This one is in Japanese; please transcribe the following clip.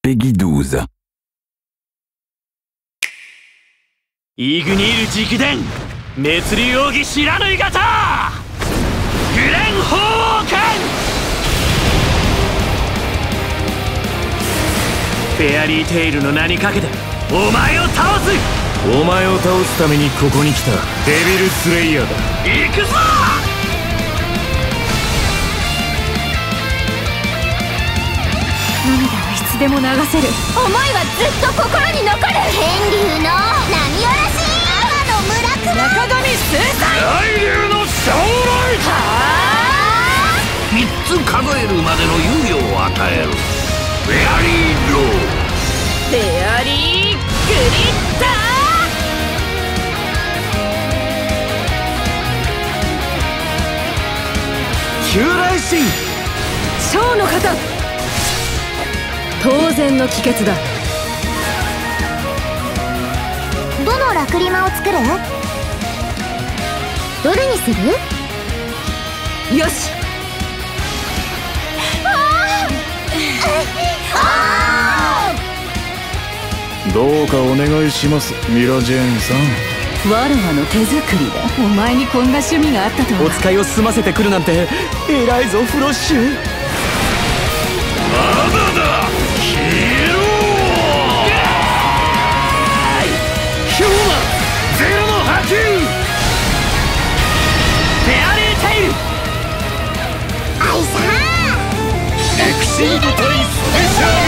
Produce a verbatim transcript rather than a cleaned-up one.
ペギdouze。 イグニール直伝滅流奥義知らぬい型グレン鳳凰拳。フェアリーテイルの名にかけてお前を倒す。 お前を倒すためにここに来たデビルスレイヤーだ。 行くぞ。 涙はいつでも流せる。思いはずっと心に残る。天竜の波よらし天の村雲中神数歳大竜の将来。 みっつ数えるまでの猶予を与える。フェアリーロー。 フェアリーグリッター。旧来神将の方。当然の帰結だ。 どのラクリマを作る？どれにする？ よし。 どうかお願いしますミラ・ジェーンさん。 わらわの手作りだ。お前にこんな趣味があったとは。 お使いを済ませてくるなんて偉いぞフロッシュ。 まだだヒーロー。 ヒューマンゼロの波及。フェアリーテイル。 アイサーエクシード対スペシャル。